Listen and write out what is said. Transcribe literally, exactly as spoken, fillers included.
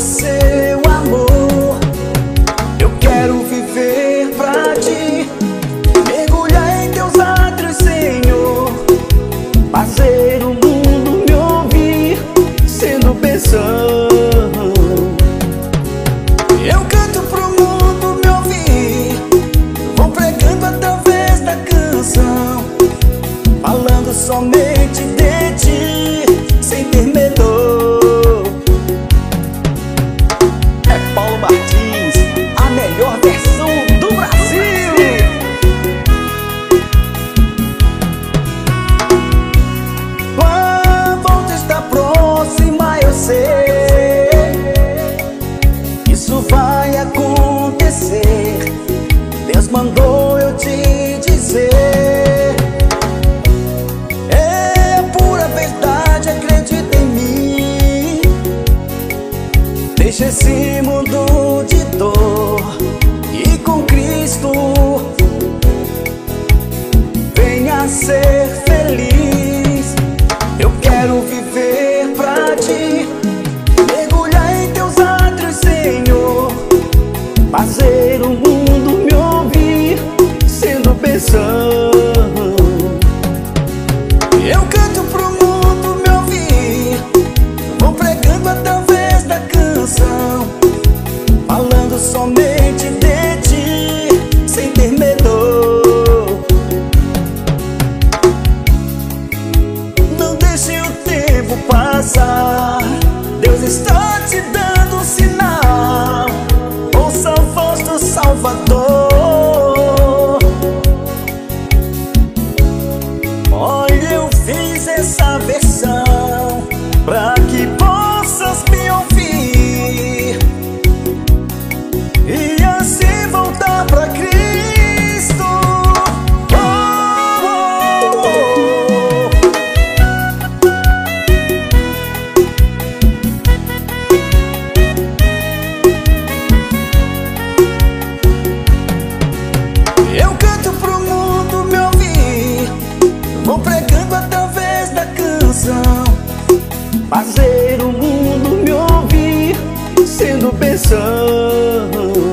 seu amor. Eu quero viver pra ti, mergulhar em teus átrios, Senhor, fazer o mundo me ouvir, sendo bênção. Eu canto pro mundo me ouvir, vou pregando através da canção, falando somente de ti, sem ter medo. É Paulo Martins, a melhor versão do Brasil. A volta está próxima, eu sei, isso vai acontecer. Deus mandou eu te dizer, é pura verdade, acredita em mim. Deixa esse mundo de dor e com Cristo venha ser feliz. Eu quero viver pra ti, mergulhar em teus átrios, Senhor, fazer o mundo me ouvir, sendo bênção. Eu canto pro mundo me ouvir, vou pregando através da canção, falando somente de ti, sem ter medo. Não deixe o tempo passar, Deus está te dando um sinal. Ouça a voz do Salvador. Olha, eu fiz essa versão pra que possas me ouvir e assim voltar pra Cristo. Oh, oh, oh. Eu canto pro mundo me ouvir, vou pregando através da canção, fazer o mundo me ouvir, sendo bênção.